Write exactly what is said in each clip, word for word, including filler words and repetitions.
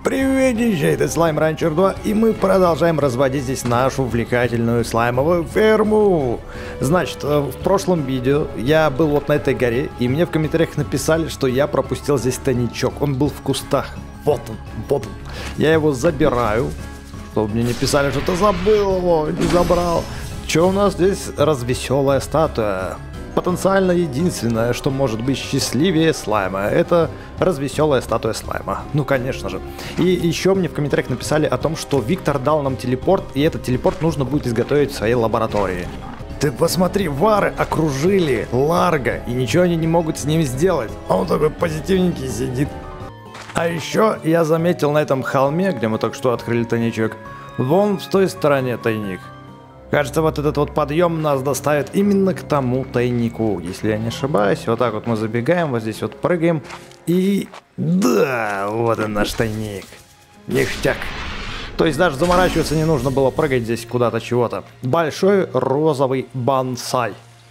Приветище, это Slime Rancher два, и мы продолжаем разводить здесь нашу увлекательную слаймовую ферму. Значит, в прошлом видео я был вот на этой горе, и мне в комментариях написали, что я пропустил здесь тайничок. Он был в кустах. Вот он, вот он. Я его забираю, чтобы мне не писали, что ты забыл его, не забрал. Что у нас здесь? Развеселая статуя. Потенциально единственное, что может быть счастливее слайма, это развеселая статуя слайма. Ну, конечно же. И еще мне в комментариях написали о том, что Виктор дал нам телепорт, и этот телепорт нужно будет изготовить в своей лаборатории. Ты посмотри, вары окружили Ларго, и ничего они не могут с ним сделать. А он такой позитивненький сидит. А еще я заметил на этом холме, где мы только что открыли тайничок, вон в той стороне тайник. Кажется, вот этот вот подъем нас доставит именно к тому тайнику. Если я не ошибаюсь, вот так вот мы забегаем, вот здесь вот прыгаем. И да, вот он наш тайник. Ништяк. То есть даже заморачиваться не нужно было прыгать здесь куда-то чего-то. Большой розовый бонсай.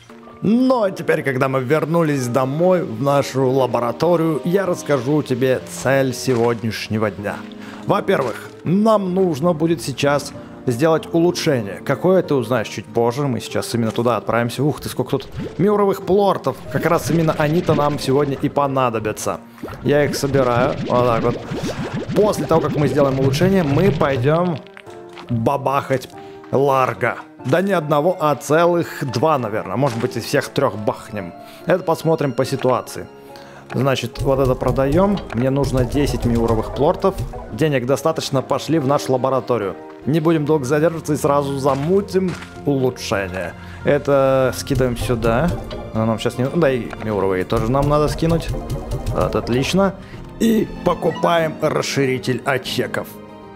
Но теперь, когда мы вернулись домой в нашу лабораторию, я расскажу тебе цель сегодняшнего дня. Во-первых, нам нужно будет сейчас сделать улучшение. Какое ты узнаешь чуть позже. Мы сейчас именно туда отправимся. Ух ты, сколько тут миуровых плортов. Как раз именно они-то нам сегодня и понадобятся. Я их собираю. Вот так вот. После того, как мы сделаем улучшение, мы пойдем бабахать Ларго. Да не одного, а целых два, наверное. Может быть, из всех трех бахнем. Это посмотрим по ситуации. Значит, вот это продаем. Мне нужно десять миуровых плортов. Денег достаточно, пошли в нашу лабораторию. Не будем долго задерживаться и сразу замутим улучшение. Это скидываем сюда. Но нам сейчас не... Да и миуровые тоже нам надо скинуть. Вот, отлично. И покупаем расширитель отсеков.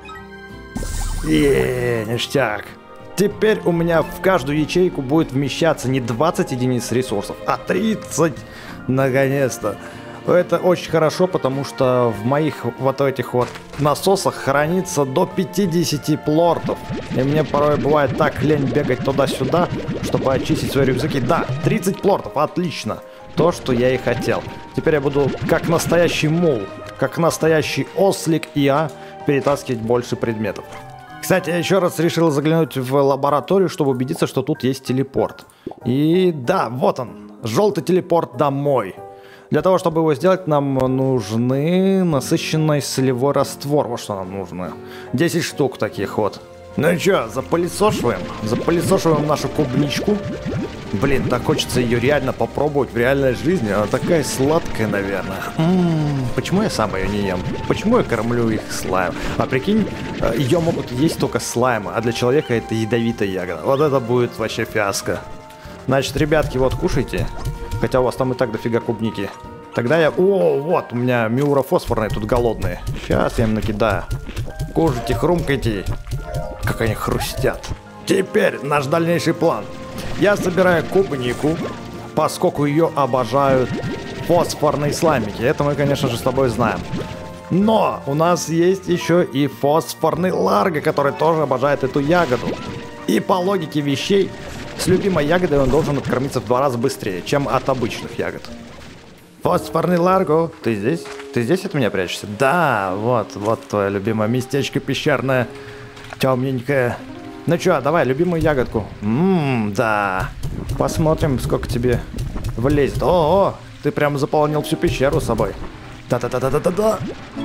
Еее, ништяк. Теперь у меня в каждую ячейку будет вмещаться не двадцать единиц ресурсов, а тридцать. Наконец-то. Это очень хорошо, потому что в моих вот этих вот насосах хранится до пятидесяти плортов. И мне порой бывает так лень бегать туда-сюда, чтобы очистить свои рюкзаки. Да, тридцать плортов, отлично. То, что я и хотел. Теперь я буду как настоящий мул, как настоящий ослик и я перетаскивать больше предметов. Кстати, я еще раз решил заглянуть в лабораторию, чтобы убедиться, что тут есть телепорт. И да, вот он, желтый телепорт домой. Для того, чтобы его сделать, нам нужны насыщенный солевой раствор. Вот что нам нужно. десять штук таких вот. Ну и что, запылесошиваем? Запылесошиваем нашу клубничку. Блин, так хочется ее реально попробовать в реальной жизни. Она такая сладкая, наверное. М-м-м, почему я сам ее не ем? Почему я кормлю их слаймом? А прикинь, ее могут есть только слаймы, а для человека это ядовитая ягода. Вот это будет вообще фиаско. Значит, ребятки, вот кушайте. Хотя у вас там и так дофига клубники. Тогда я... О, вот, у меня миурофосфорные тут голодные. Сейчас я им накидаю. Кушайте, хрумкайте. Как они хрустят. Теперь наш дальнейший план. Я собираю клубнику, поскольку ее обожают фосфорные слаймики. Это мы, конечно же, с тобой знаем. Но у нас есть еще и фосфорный Ларго, который тоже обожает эту ягоду. И по логике вещей, с любимой ягодой он должен откормиться в два раза быстрее, чем от обычных ягод. Фосфорный Ларго, ты здесь? Ты здесь от меня прячешься? Да, вот, вот твое любимое местечко пещерное, темненькое. Ну чё, давай, любимую ягодку. Ммм, да. Посмотрим, сколько тебе влезет. О, ты прям заполнил всю пещеру собой. Да-да-да-да-да-да.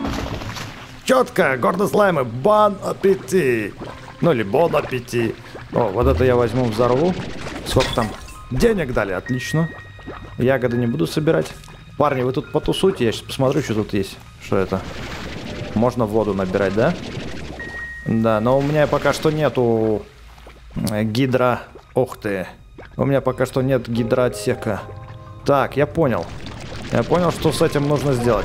Четко, гордо слаймы, бон аппетит. Ну или бон аппетит. О, вот это я возьму, взорву. Сколько там? Денег дали, отлично. Ягоды не буду собирать. Парни, вы тут потусуйте, я сейчас посмотрю, что тут есть. Что это? Можно воду набирать, да? Да, но у меня пока что нету гидро... Ух ты. У меня пока что нет гидроотсека. Так, я понял. Я понял, что с этим нужно сделать.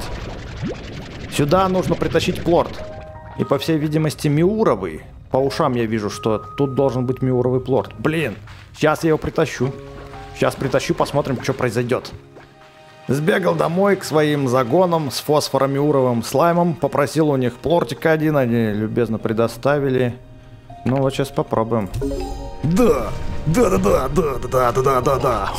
Сюда нужно притащить плорт. И по всей видимости миуровый. По ушам я вижу, что тут должен быть миуровый плорт. Блин, сейчас я его притащу. Сейчас притащу, посмотрим, что произойдет. Сбегал домой к своим загонам с фосфоромиуровым слаймом. Попросил у них плортик один, они любезно предоставили. Ну вот сейчас попробуем. Да, да-да-да-да-да-да-да-да-да.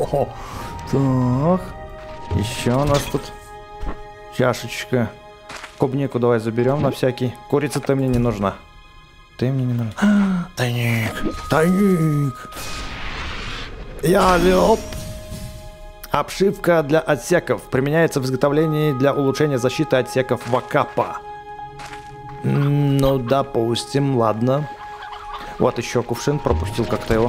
Так, еще у нас тут чашечка. Клубнику давай заберем на всякий. Курица ты мне не нужна. Ты мне не нужна. Тайник, тайник. Я лёп. Обшивка для отсеков. Применяется в изготовлении для улучшения защиты отсеков Вакапа. Ну, допустим, ладно. Вот еще кувшин, пропустил как-то его.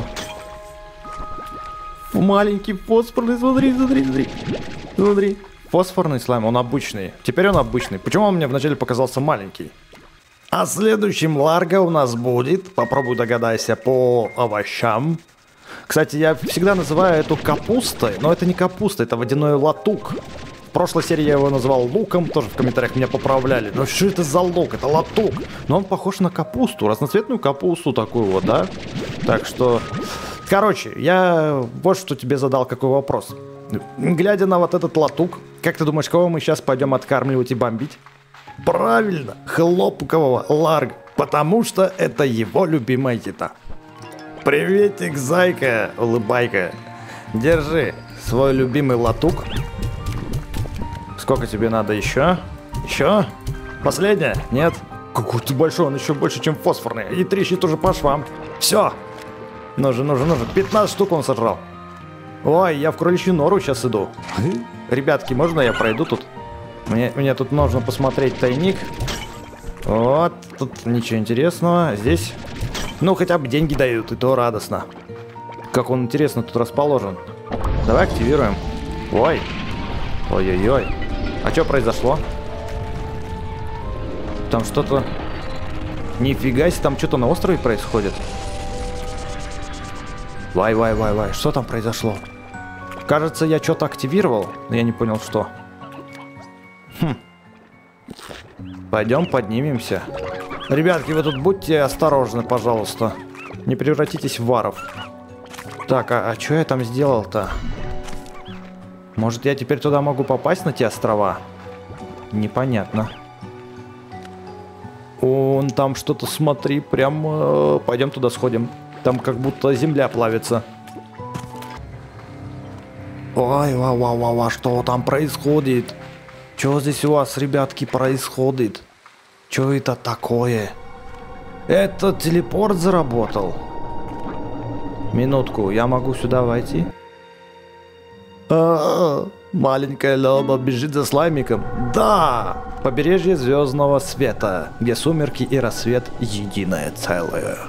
Маленький фосфорный, смотри, смотри, смотри. Смотри. Фосфорный слайм, он обычный. Теперь он обычный. Почему он мне вначале показался маленький? А следующим Ларго у нас будет, попробуй догадайся, по овощам. Кстати, я всегда называю эту капустой, но это не капуста, это водяной латук. В прошлой серии я его называл луком, тоже в комментариях меня поправляли. Но что это за лук? Это латук. Но он похож на капусту, разноцветную капусту такую вот, да? Так что, короче, я вот что тебе задал какой вопрос. Глядя на вот этот латук, как ты думаешь, кого мы сейчас пойдем откармливать и бомбить? Правильно, хлопкового Ларго, потому что это его любимая еда. Приветик, зайка, улыбайка. Держи свой любимый латук. Сколько тебе надо еще? Еще? Последняя? Нет? Какой ты большой, он еще больше, чем фосфорный. И трещит уже по швам. Все. Нужен, нужен, нужен. пятнадцать штук он сожрал. Ой, я в кроличью нору сейчас иду. Ребятки, можно я пройду тут? Мне, мне тут нужно посмотреть тайник. Вот, тут ничего интересного. Здесь, ну, хотя бы деньги дают, и то радостно. Как он интересно тут расположен. Давай активируем. Ой. Ой-ой-ой. А что произошло? Там что-то... Нифига себе, там что-то на острове происходит. Вай-вай-вай-вай, что там произошло? Кажется, я что-то активировал, но я не понял, что. Хм. Пойдем поднимемся. Ребятки, вы тут будьте осторожны, пожалуйста. Не превратитесь в варов. Так, а, а что я там сделал-то? Может, я теперь туда могу попасть, на те острова? Непонятно. Он там что-то, смотри, прям... Э, пойдем туда сходим. Там как будто земля плавится. Ой, ва-ва-ва-ва, что там происходит? Что здесь у вас, ребятки, происходит? Что это такое? Это телепорт заработал. Минутку, я могу сюда войти? А-а-а, маленькая Лёба бежит за слаймиком. Да! Побережье звездного света, где сумерки и рассвет единое целое.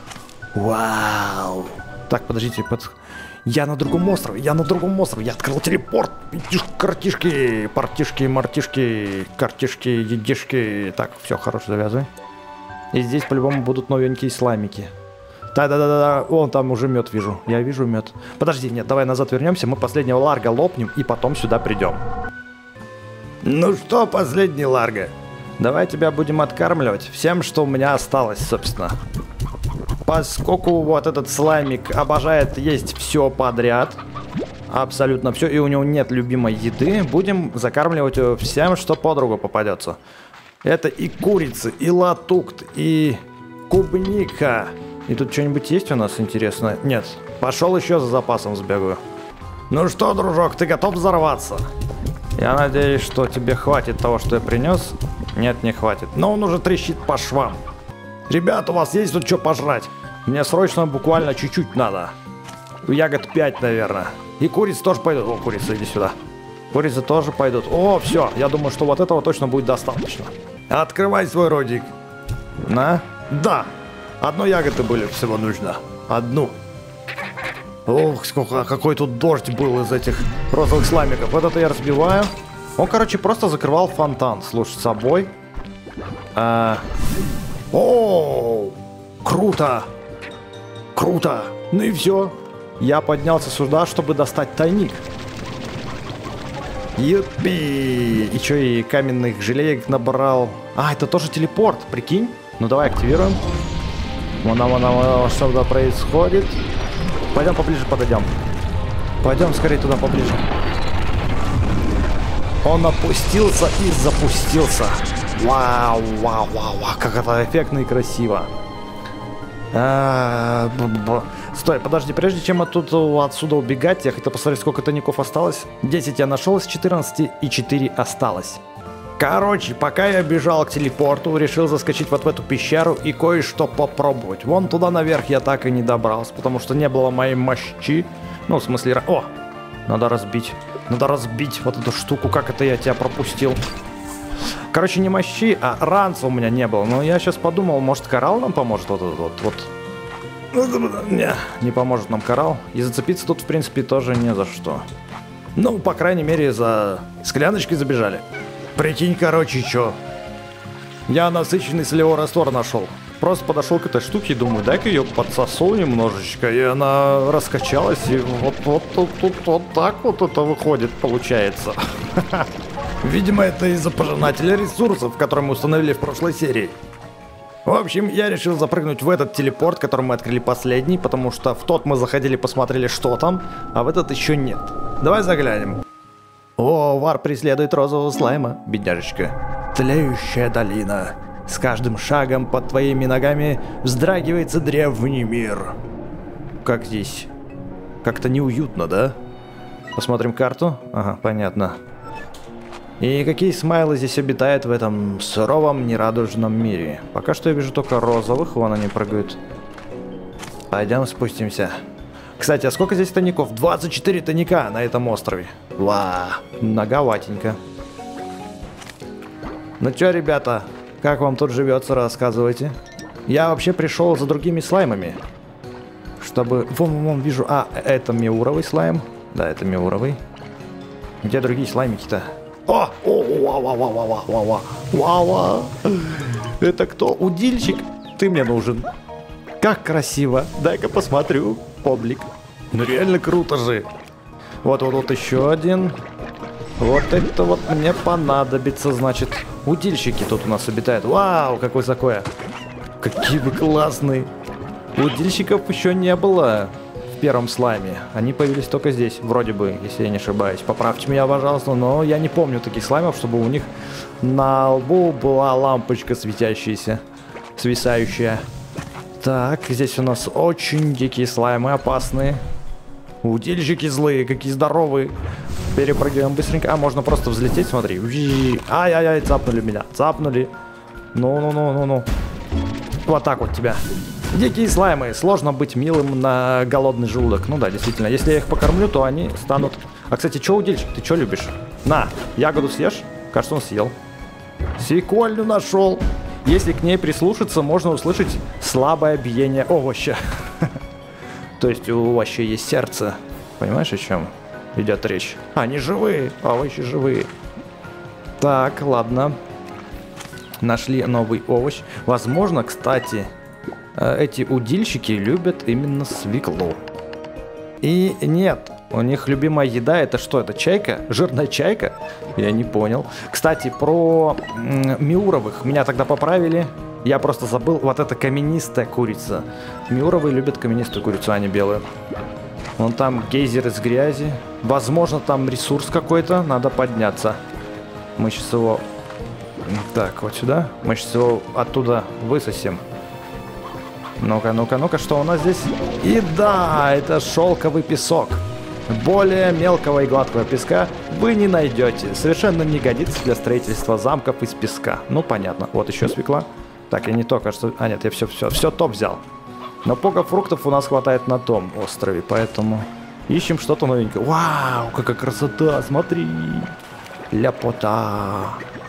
Вау! Так, подождите, под... я на другом острове, я на другом острове, я открыл телепорт. Идишь, картишки, партишки, мартишки, картишки, едишки. Так, все, хорошо, завязывай. И здесь по-любому будут новенькие слаймики. Да-да-да-да, вон там уже мед вижу. Я вижу мед. Подожди, нет, давай назад вернемся. Мы последнего Ларго лопнем и потом сюда придем. Ну что, последний Ларго? Давай тебя будем откармливать всем, что у меня осталось, собственно. Поскольку вот этот слаймик обожает есть все подряд. Абсолютно все. И у него нет любимой еды. Будем закармливать его всем, что под руку попадется. Это и курицы, и латук, и клубника. И тут что-нибудь есть у нас интересно? Нет. Пошел еще за запасом сбегаю. Ну что, дружок, ты готов взорваться? Я надеюсь, что тебе хватит того, что я принес. Нет, не хватит. Но он уже трещит по швам. Ребята, у вас есть тут что пожрать? Мне срочно буквально чуть-чуть надо. Ягод пять, наверное. И курицы тоже пойдут. О, курица, иди сюда. Курицы тоже пойдут. О, все. Я думаю, что вот этого точно будет достаточно. Открывай свой ротик. На? Да. Одну ягоды были всего нужно. Одну. Ох, сколько, какой тут дождь был из этих розовых слаймиков. Вот это я разбиваю. Он, короче, просто закрывал фонтан. Слушай, с собой. А... О, круто. Круто. Ну и все. Я поднялся сюда, чтобы достать тайник. Юпи. И что, и каменных желеек набрал. А, это тоже телепорт, прикинь. Ну давай активируем. Вон, вон, вон, что туда происходит. Пойдем поближе подойдем. Пойдем скорее туда поближе. Он опустился и запустился. Вау, вау, вау, вау, как это эффектно и красиво. А, б -б -б. Стой, подожди, прежде чем тут отсюда убегать, я хотел посмотреть, сколько тайников осталось. десять я нашел из четырнадцати, и четыре осталось. Короче, пока я бежал к телепорту, решил заскочить вот в эту пещеру и кое-что попробовать. Вон туда наверх я так и не добрался, потому что не было моей мощи. Ну, в смысле... О! Надо разбить. Надо разбить вот эту штуку. Как это я тебя пропустил? Короче, не мощи, а ранца у меня не было. Но я сейчас подумал, может, коралл нам поможет? Вот этот вот, вот. Не, не поможет нам коралл. И зацепиться тут, в принципе, тоже не за что. Ну, по крайней мере, за скляночкой забежали. Прикинь, короче, чё. Я насыщенный солевой раствор нашел. Просто подошел к этой штуке и думаю, дай-ка ее подсосу немножечко. И она раскачалась, и вот, вот, вот, вот, вот так вот это выходит, получается. Видимо, это из-за пожинателя ресурсов, который мы установили в прошлой серии. В общем, я решил запрыгнуть в этот телепорт, который мы открыли последний, потому что в тот мы заходили, посмотрели, что там, а в этот еще нет. Давай заглянем. О, Вар преследует розового слайма, бедняжечка. Тлеющая долина. С каждым шагом под твоими ногами вздрагивается древний мир. Как здесь? Как-то неуютно, да? Посмотрим карту. Ага, понятно. И какие смайлы здесь обитают в этом суровом, нерадужном мире? Пока что я вижу только розовых, вон они прыгают. Пойдем спустимся. Кстати, а сколько здесь тайников? двадцать четыре тайника на этом острове. Ва, многоватенько. Ну чё, ребята, как вам тут живется, рассказывайте. Я вообще пришел за другими слаймами. Чтобы... Вон, вон, вижу... А, это миуровый слайм. Да, это миуровый. Где другие слаймики-то? О! О! Вау! Это кто? Удильщик? Ты мне нужен. Как красиво. Дай-ка посмотрю. Публик. Ну реально круто же. Вот, вот, вот еще один. Вот это вот мне понадобится, значит. Удильщики тут у нас обитают. Вау, как высоко я. Какие вы классные. Удильщиков еще не было в первом слайме. Они появились только здесь, вроде бы, если я не ошибаюсь. Поправьте меня, пожалуйста, но я не помню таких слаймов, чтобы у них на лбу была лампочка светящаяся, свисающая. Так, здесь у нас очень дикие слаймы, опасные. Удильщики злые, какие здоровые. Перепрыгиваем быстренько. А, можно просто взлететь, смотри. Ай-яй-яй, цапнули меня. Цапнули. Ну-ну-ну-ну-ну. Вот так вот тебя. Дикие слаймы. Сложно быть милым на голодный желудок. Ну да, действительно. Если я их покормлю, то они станут... А, кстати, что удильщик? Ты что любишь? На, ягоду съешь? Кажется, он съел. Свекольню нашел. Если к ней прислушаться, можно услышать слабое биение овоща. То есть у овоща есть сердце. Понимаешь, о чем идет речь? Они живые, овощи живые. Так, ладно. Нашли новый овощ. Возможно, кстати, эти удильщики любят именно свеклу. И нет, у них любимая еда это что? Это чайка? Жирная чайка? Я не понял. Кстати, про м- миуровых меня тогда поправили. Я просто забыл. Вот это каменистая курица. Миуровые любят каменистую курицу, а не белую. Вон там гейзер из грязи. Возможно, там ресурс какой-то. Надо подняться. Мы сейчас его... Так, вот сюда. Мы сейчас его оттуда высосем. Ну-ка, ну-ка, ну-ка, что у нас здесь? И да, это шелковый песок. Более мелкого и гладкого песка вы не найдете. Совершенно не годится для строительства замков из песка. Ну, понятно. Вот еще свекла. Так, я не то, кажется... А, нет, я все, все, все топ взял. Но пока фруктов у нас хватает на том острове, поэтому ищем что-то новенькое. Вау, какая красота, смотри. Ляпота.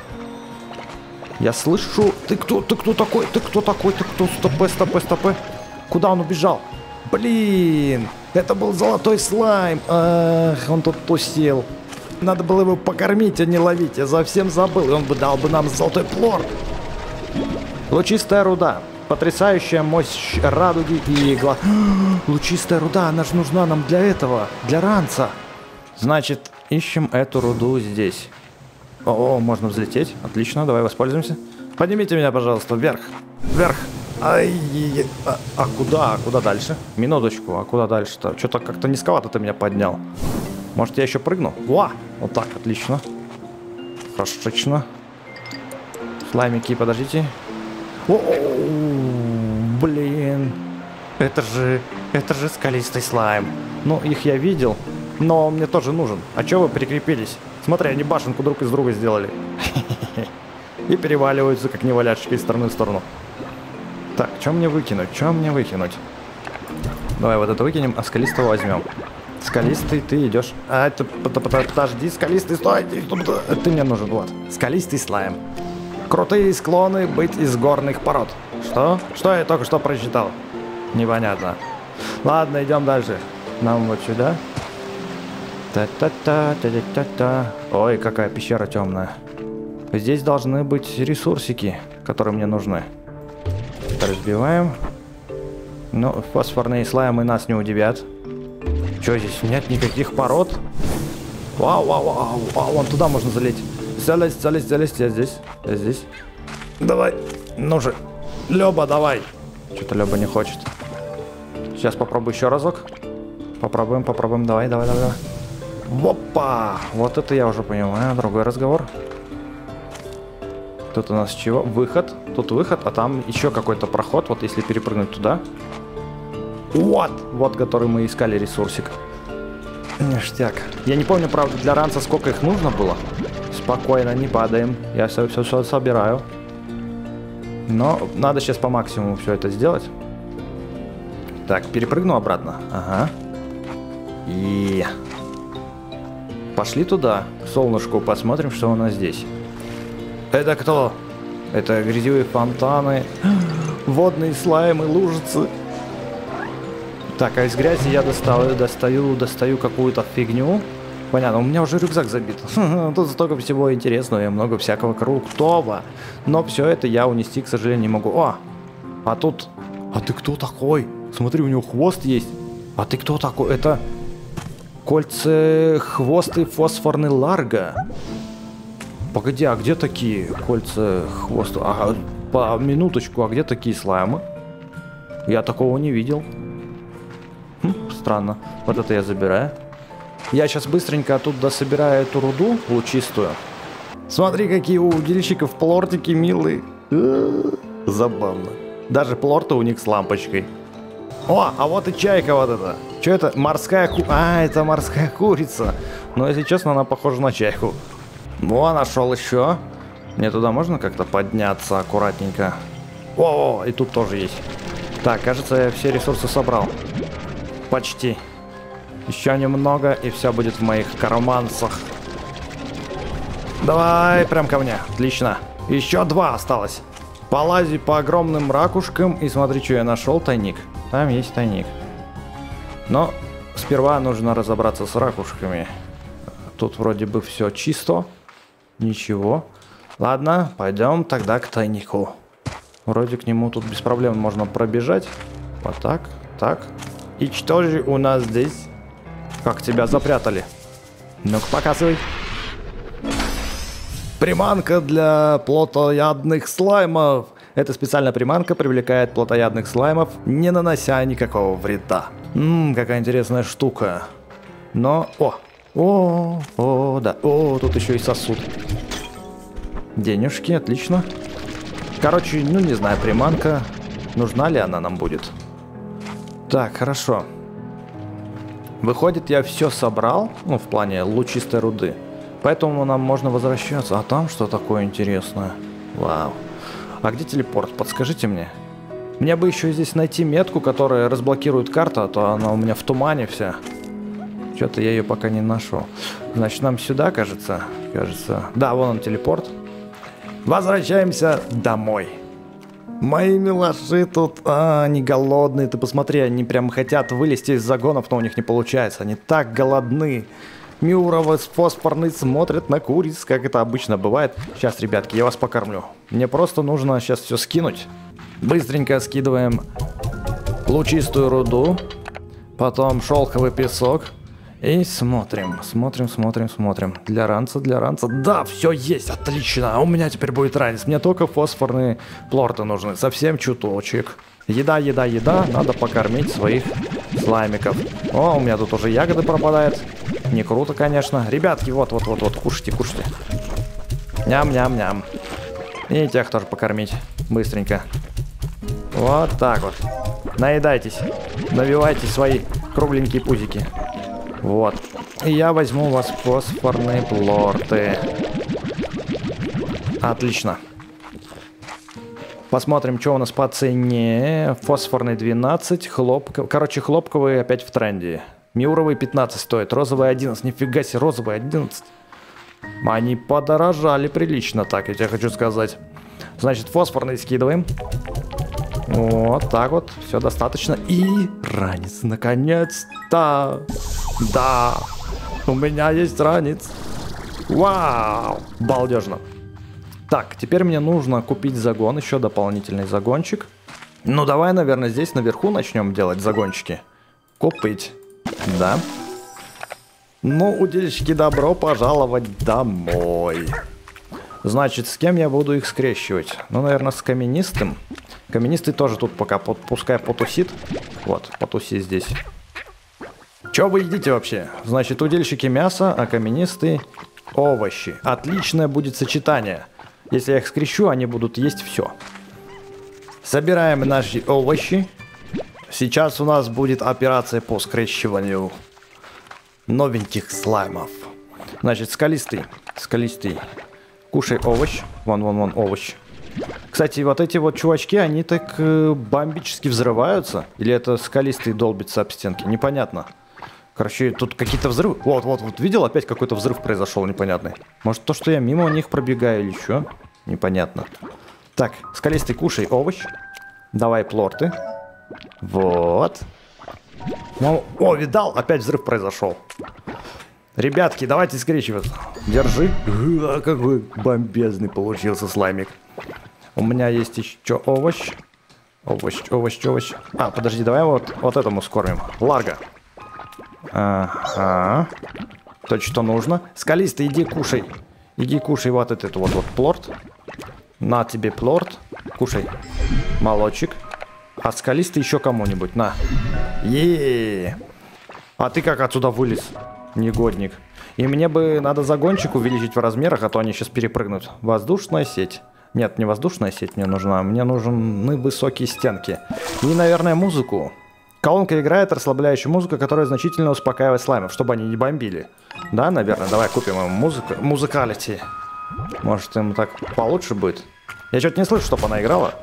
Я слышу... Ты кто, ты кто такой? Ты кто такой? Ты кто? Стопэ, стопэ, стопэ. Куда он убежал? Блин, это был золотой слайм. Ах, он тут тусил. Надо было его покормить, а не ловить. Я совсем забыл. И он бы дал бы нам золотой плор. Лучистая руда. Потрясающая мощь радуги и игла. Лучистая руда, она же нужна нам для этого. Для ранца. Значит, ищем эту руду здесь. О, можно взлететь. Отлично, давай воспользуемся. Поднимите меня, пожалуйста, вверх. Вверх. Ай, а, а куда? А куда дальше? Минуточку, а куда дальше-то? Что-то как-то низковато ты меня поднял. Может, я еще прыгну? Во! Вот так, отлично. Хорошечно. Слаймики, подождите. О, блин. Это же... Это же скалистый слайм. Ну, их я видел, но он мне тоже нужен. А чё вы прикрепились? Смотри, они башенку друг из друга сделали. и переваливаются, как неваляшки, из стороны в сторону. Так, что мне выкинуть? Что мне выкинуть? Давай вот это выкинем, а скалистого возьмем. Скалистый, ты идешь. А, это, подожди, скалистый, стой! Ты мне нужен, вот. Скалистый слайм. Крутые склоны быть из горных пород. Что? Что я только что прочитал? Непонятно. Ладно, идем дальше. Нам вот сюда. Та-та-та, та-та-та-та. Ой, какая пещера темная. Здесь должны быть ресурсики, которые мне нужны. Разбиваем. Ну, фосфорные слаймы нас не удивят. Что здесь? Нет никаких пород? Вау, вау, вау, вау, вон туда можно залезть. Залезть, залезть, залезть, я здесь, я здесь. Давай, ну же, Лёба, давай. Что-то Лёба не хочет. Сейчас попробую еще разок. Попробуем, попробуем, давай, давай, давай, давай. Опа! Вот это я уже понимаю, другой разговор. Тут у нас чего? Выход. Тут выход, а там еще какой-то проход. Вот если перепрыгнуть туда. Вот! Вот, который мы искали ресурсик. Ништяк. Я не помню, правда, для ранца сколько их нужно было. Спокойно, не падаем. Я все, все, все собираю. Но надо сейчас по максимуму все это сделать. Так, перепрыгну обратно. Ага. И... Пошли туда, к солнышку, посмотрим, что у нас здесь. Это кто? Это грязевые фонтаны, водные слаймы, лужицы. Так, а из грязи я достаю, достаю, достаю какую-то фигню. Понятно, у меня уже рюкзак забит. Тут столько всего интересного и много всякого крутого. Но все это я унести, к сожалению, не могу. О, а тут... А ты кто такой? Смотри, у него хвост есть. А ты кто такой? Это... Кольца, хвост и фосфорный ларго. Погоди, а где такие кольца, хвост? Ага, по минуточку, а где такие слаймы? Я такого не видел. Хм, странно. Вот это я забираю. Я сейчас быстренько оттуда собираю эту руду лучистую. Смотри, какие у удильщиков плортики милые. Забавно. Даже плорты у них с лампочкой. О, а вот и чайка вот эта. Что это? Морская ку... А, это морская курица. Но, если честно, она похожа на чайку. О, нашел еще. Мне туда можно как-то подняться аккуратненько? О, и тут тоже есть. Так, кажется, я все ресурсы собрал. Почти. Еще немного, и все будет в моих карманцах. Давай, прям ко мне. Отлично. Еще два осталось. Полази по огромным ракушкам и смотри, что я нашел. Тайник. Там есть тайник. Но сперва нужно разобраться с ракушками. Тут вроде бы все чисто. Ничего. Ладно, пойдем тогда к тайнику. Вроде к нему тут без проблем можно пробежать. Вот так, так. И что же у нас здесь? Как тебя запрятали? Ну-ка, показывай. Приманка для плотоядных слаймов. Эта специальная приманка привлекает плотоядных слаймов, не нанося никакого вреда. Ммм, какая интересная штука. Но... О! О! О, да. О, тут еще и сосуд. Денежки, отлично. Короче, ну не знаю, приманка. Нужна ли она нам будет? Так, хорошо. Выходит, я все собрал, ну, в плане лучистой руды. Поэтому нам можно возвращаться. А там что такое интересное? Вау. А где телепорт? Подскажите мне. Мне бы еще здесь найти метку, которая разблокирует карту, а то она у меня в тумане вся. Что-то я ее пока не нашел. Значит, нам сюда, кажется. Кажется. Да, вон он телепорт. Возвращаемся домой. Мои милаши тут, а, они голодные. Ты посмотри, они прям хотят вылезти из загонов, но у них не получается. Они так голодны. Мюрова с фосфорной смотрят на куриц, как это обычно бывает. Сейчас, ребятки, я вас покормлю. Мне просто нужно сейчас все скинуть. Быстренько скидываем лучистую руду. Потом шелковый песок. И смотрим, смотрим, смотрим, смотрим. Для ранца, для ранца. Да, все есть, отлично. У меня теперь будет ранец. Мне только фосфорные плорты нужны. Совсем чуточек. Еда, еда, еда. Надо покормить своих слаймиков. О, у меня тут уже ягоды пропадают. Не круто, конечно. Ребятки, вот, вот, вот, вот, кушайте, кушайте. Ням-ням-ням. И тех тоже покормить. Быстренько. Вот так вот. Наедайтесь. Навивайте свои кругленькие пузики. Вот. И я возьму у вас фосфорные плорты. Отлично. Посмотрим, что у нас по цене. Фосфорный двенадцать, хлопковый. Короче, хлопковый опять в тренде. Миуровый пятнадцать стоит, розовый одиннадцать. Нифига себе, розовый одиннадцать. Они подорожали прилично, так я тебе хочу сказать. Значит, фосфорный скидываем. Вот так вот, все достаточно. И ранец, наконец-то. Да, у меня есть ранец. Вау, балдежно. Так, теперь мне нужно купить загон, еще дополнительный загончик. Ну, давай, наверное, здесь наверху начнем делать загончики. Купить, да. Ну, удильщики, добро пожаловать домой. Значит, с кем я буду их скрещивать? Ну, наверное, с каменистым. Каменистый тоже тут пока, пускай потусит. Вот, потуси здесь. Че вы едите вообще? Значит, удильщики мясо, а каменистые овощи. Отличное будет сочетание. Если я их скрещу, они будут есть все. Собираем наши овощи. Сейчас у нас будет операция по скрещиванию новеньких слаймов. Значит, скалистый. Скалистый. Кушай овощ. Вон, вон, вон, овощ. Кстати, вот эти вот чувачки, они так э, бомбически взрываются. Или это скалистый долбится об стенки? Непонятно. Короче, тут какие-то взрывы. Вот, вот, вот, видел? Опять какой-то взрыв произошел непонятный. Может, то, что я мимо них пробегаю или что? Непонятно. Так, скалистый, кушай овощ. Давай плорты. Вот. Ну, о, видал? Опять взрыв произошел. Ребятки, давайте скрещиваться. Держи. А, какой бомбезный получился слаймик. У меня есть еще овощ. Овощ, овощ, овощ. А, подожди, давай вот, вот этому скормим. Ларго. Ага. То, что нужно. Скалистый, иди кушай. Иди кушай вот этот вот, вот плорт. На тебе плорт. Кушай. Молочек. А скалистый еще кому-нибудь. На. Е-е-е. А ты как отсюда вылез? Негодник. И мне бы надо загончик увеличить в размерах, а то они сейчас перепрыгнут. Воздушная сеть. Нет, не воздушная сеть мне нужна. Мне нужны высокие стенки. И, наверное, музыку. Колонка играет расслабляющую музыку, которая значительно успокаивает слаймов, чтобы они не бомбили. Да, наверное. Давай купим ему музыку. Музыкалити. Может, ему так получше будет. Я что-то не слышу, чтобы она играла.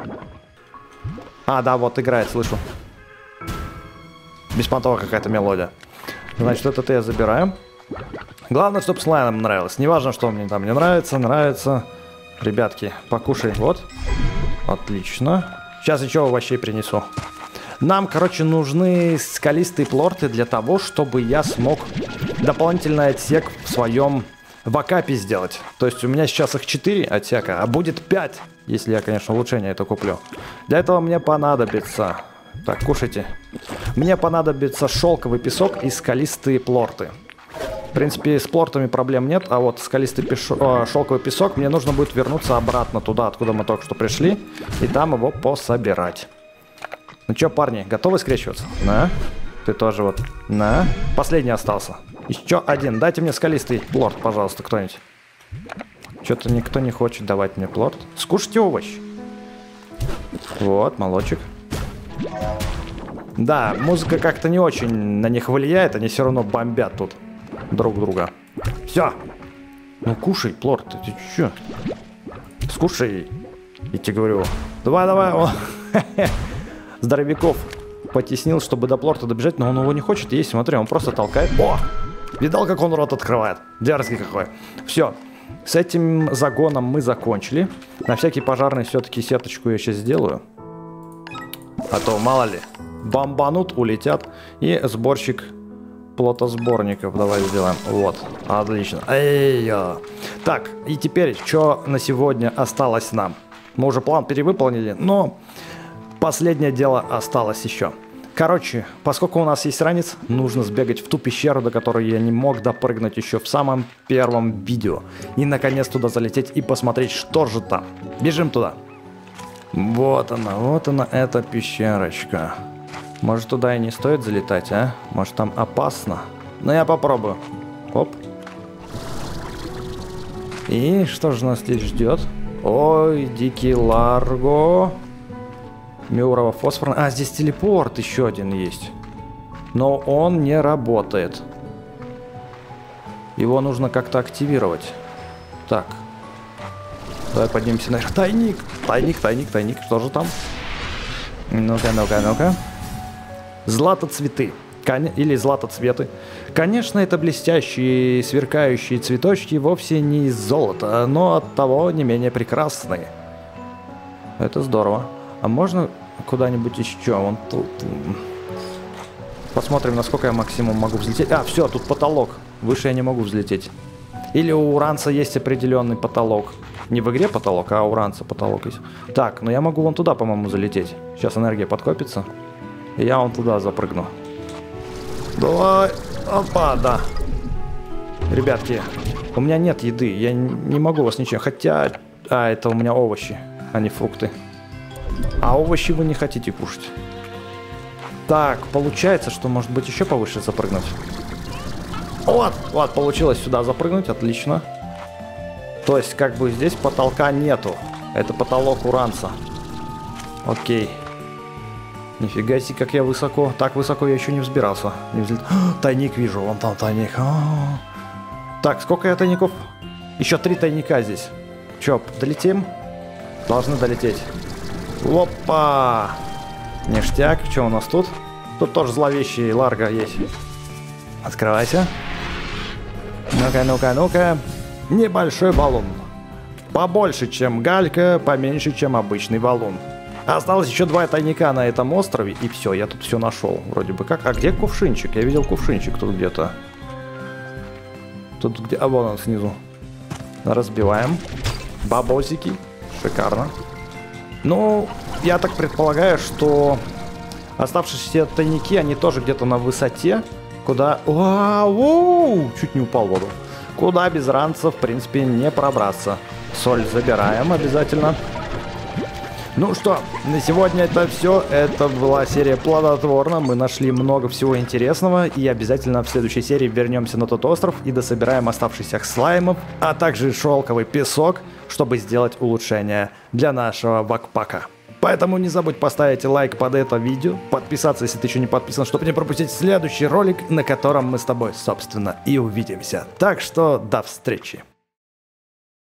А, да, вот играет, слышу. Беспонтовая какая-то мелодия. Значит, это я забираю. Главное, чтобы слаймам нравилось. Неважно, что мне там не нравится, нравится. Ребятки, покушай. Вот. Отлично. Сейчас еще овощей принесу. Нам, короче, нужны скалистые плорты для того, чтобы я смог дополнительный отсек в своем вакапе сделать. То есть у меня сейчас их четыре отсека, а будет пять, если я, конечно, улучшение это куплю. Для этого мне понадобится... Так, кушайте. Мне понадобится шелковый песок и скалистые плорты. В принципе, с плортами проблем нет, а вот скалистый пешо... э, шелковый песок мне нужно будет вернуться обратно туда, откуда мы только что пришли, и там его пособирать. Ну чё, парни, готовы скрещиваться? На. Ты тоже вот. На. Последний остался. Еще один. Дайте мне скалистый плорт, пожалуйста, кто-нибудь. Что-то никто не хочет давать мне плорт. Скушайте овощ. Вот, молочек. Да, музыка как-то не очень на них влияет, они все равно бомбят тут друг друга. Все. Ну кушай, плорт, ты, ты че? Скушай. Я тебе говорю. Давай, давай. О. Здоровяков потеснил, чтобы до плорта добежать, но он его не хочет есть. Смотри, он просто толкает. О! Видал, как он рот открывает? Дерзкий какой. Все. С этим загоном мы закончили. На всякий пожарный все-таки сеточку я сейчас сделаю. А то, мало ли, бомбанут, улетят. И сборщик плотосборников давай сделаем. Вот, отлично. Эй-ё. Так, и теперь, что на сегодня осталось нам? Мы уже план перевыполнили, но последнее дело осталось еще. Короче, поскольку у нас есть ранец, нужно сбегать в ту пещеру, до которой я не мог допрыгнуть еще в самом первом видео. И наконец туда залететь и посмотреть, что же там. Бежим туда. Вот она, вот она, эта пещерочка. Может, туда и не стоит залетать, а? Может, там опасно? Но я попробую. Оп. И что же нас здесь ждет? Ой, дикий ларго. Миурово фосфорный. А, здесь телепорт еще один есть. Но он не работает. Его нужно как-то активировать. Так. Давай поднимемся наверх. Тайник, тайник, тайник, тайник. Что же там? Ну-ка, ну-ка, ну-ка. Златоцветы. Кон... Или златоцветы. Конечно, это блестящие, сверкающие цветочки вовсе не из золота, но оттого не менее прекрасные. Это здорово. А можно куда-нибудь еще? Вон тут. Посмотрим, насколько я максимум могу взлететь. А, все, тут потолок. Выше я не могу взлететь. Или у Уранца есть определенный потолок. Не в игре потолок, а у Уранца потолок есть. Так, ну я могу вон туда, по-моему, залететь. Сейчас энергия подкопится. И я вон туда запрыгну. Давай. Опа, да. Ребятки, у меня нет еды. Я не могу вас ничем. Хотя... А, это у меня овощи, а не фрукты. А овощи вы не хотите кушать. Так, получается, что может быть еще повыше запрыгнуть. Вот, вот, получилось сюда запрыгнуть, отлично. То есть, как бы здесь потолка нету. Это потолок Уранца. Окей. Нифига себе, как я высоко. Так высоко я еще не взбирался. Не взлет... Тайник вижу, вон там тайник. А-а-а. Так, сколько я тайников? Еще три тайника здесь. Че, долетим? Должны долететь. Опа! Ништяк. Что у нас тут? Тут тоже зловещий Ларго есть. Открывайся. Ну-ка, ну-ка, ну-ка. Небольшой валун. Побольше, чем галька, поменьше, чем обычный валун. Осталось еще два тайника на этом острове, и все, я тут все нашел. Вроде бы как. А где кувшинчик? Я видел кувшинчик тут где-то. Тут где... А вон он снизу. Разбиваем. Бабосики. Шикарно. Ну, я так предполагаю, что оставшиеся тайники, они тоже где-то на высоте. Куда... Вау! Чуть не упал в воду. Куда без ранца, в принципе, не пробраться. Соль забираем обязательно. Ну что, на сегодня это все. Это была серия Плодотворно. Мы нашли много всего интересного. И обязательно в следующей серии вернемся на тот остров и дособираем оставшихся слаймов, а также шелковый песок, чтобы сделать улучшение для нашего бакпака. Поэтому не забудь поставить лайк под это видео, подписаться, если ты еще не подписан, чтобы не пропустить следующий ролик, на котором мы с тобой, собственно, и увидимся. Так что до встречи.